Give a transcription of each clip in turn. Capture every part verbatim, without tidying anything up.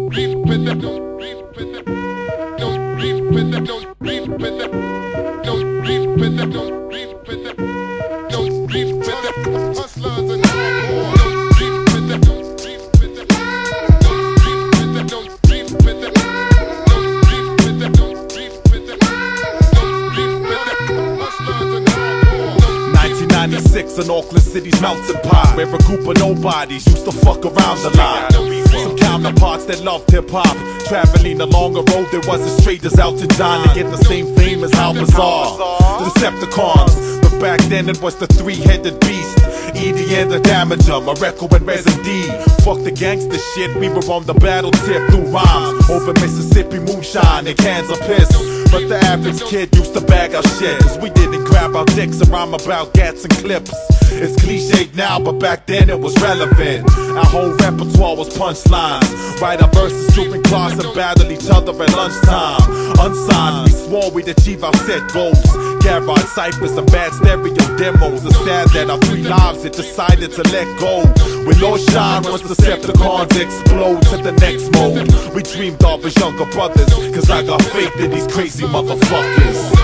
ninety-six, an Auckland City's melting pot, where a group of nobodies used to fuck around the line. Some counterparts that loved hip-hop, traveling along a road that wasn't straight as Elton John, to get the same fame as How Bizarre, the Decepticons. But back then it was the three-headed beast, Edie and the Damager, Mareko and Resin D. Fuck the gangster shit, we were on the battle tip through rhymes over Mississippi moonshine and cans of piss. But the average kid used to bag our shit, cause we didn't grab our dicks and rhyme about gats and clips. It's cliched now, but back then it was relevant. Our whole repertoire was punchlines. Write our verses, trooping class and battle each other at lunchtime. Unsigned, we swore we'd achieve our set goals. Garage ciphers and bad stereo demos. It's sad that our three lives had decided to let go. With no shine once the Decepticons explode to the next mode. We dreamed of as younger brothers, cause I got faith in these crazy motherfuckers.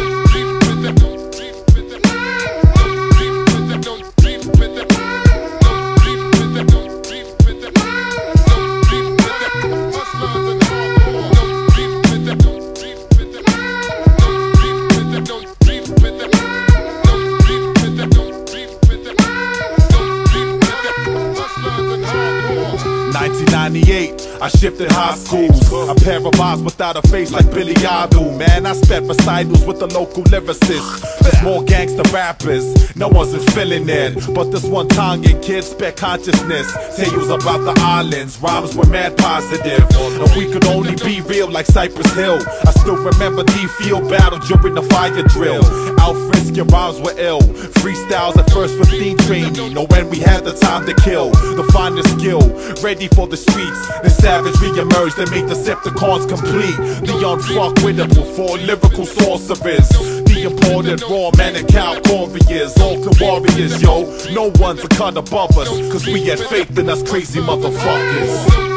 nineteen ninety-eight, I shifted high schools. A pair of eyes without a face like Billy Idol. Man, I spent recitals with the local lyricists. There's more gangster rappers, no one's feeling it. But this one Tongan kid spent consciousness. Tales about the islands, rhymes were mad positive. And we could only be real like Cypress Hill. I still remember the field battle during the fire drill. Al Frisk, your rhymes were ill. Freestyles at first fifteen training. Know when we had the time to kill. The finest skill, ready for the streets. The savagery emerged and made the Decepticons complete. The unfuckwittable, four lyrical sorcerers. The imported raw manical warriors, Auckland warriors, yo. No one's a cut above us, cause we had faith in us crazy motherfuckers.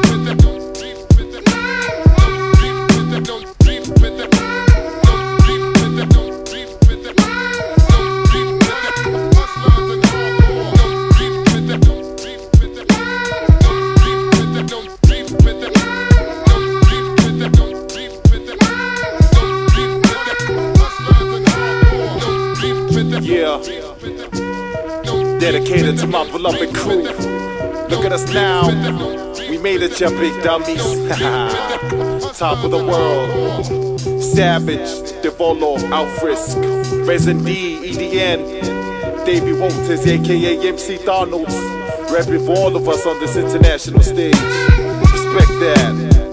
Yeah, dedicated to my beloved crew. Look at us now, we made it, ya big dummies. Top of the world, Savage, Devolo, Al Frisk, Resin D, E D N, Davey Walters, aka M C Donalds, repping for all of us on this international stage. Respect that.